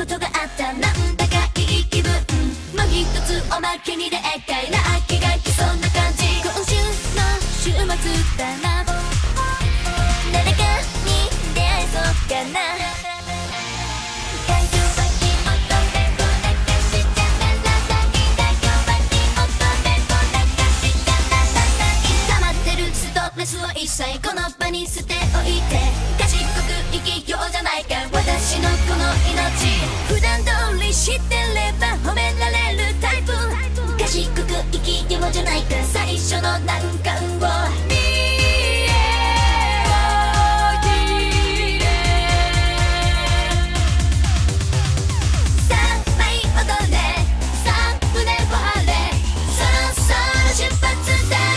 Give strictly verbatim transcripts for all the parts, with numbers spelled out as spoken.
ことがあった。なんだかいい気分、もう一つおまけにでっかいラッキーが来そうな感じ。今週の週末だな、誰かに出会えそうかな。一切この場に捨ておいて、賢く生きようじゃないか私のこの命。普段通り知ってれば褒められるタイプ、賢く生きようじゃないか最初の難関を見えを切れ。さあ舞い踊れ、さあ胸を張れ、そろそろ出発だ。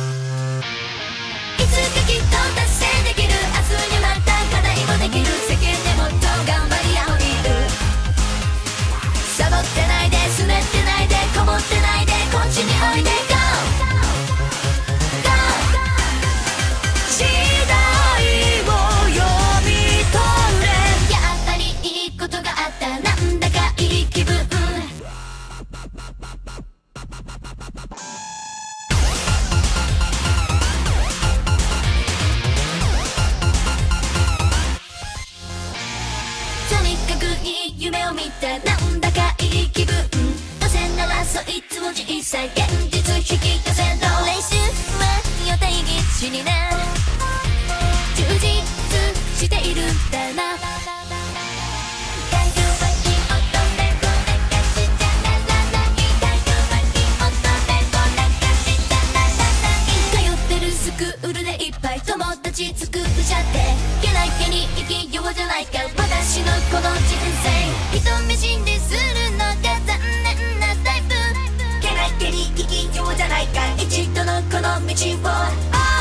いつかきっと達成できる、明日にまた課題もできる、世間でもっと頑張り合おういる。サボってないで、すねってないで、こもってないで、こっちにおいで GO! GO! 時代を読み取れ。やっぱりいいことがあった、なんだかいい気分。とにかくいい夢を見た、なんだかいい気分。どうせならそいつを実際現実引き寄せろ。練習は予定ぎっしりな、充実しているんだな。通ってるスクールでいっぱい友達作っちゃって、けなげに生きようじゃないか私のこの人生。人見知りするのが残念なタイプ、けなげに生きようじゃないか一度のこの道を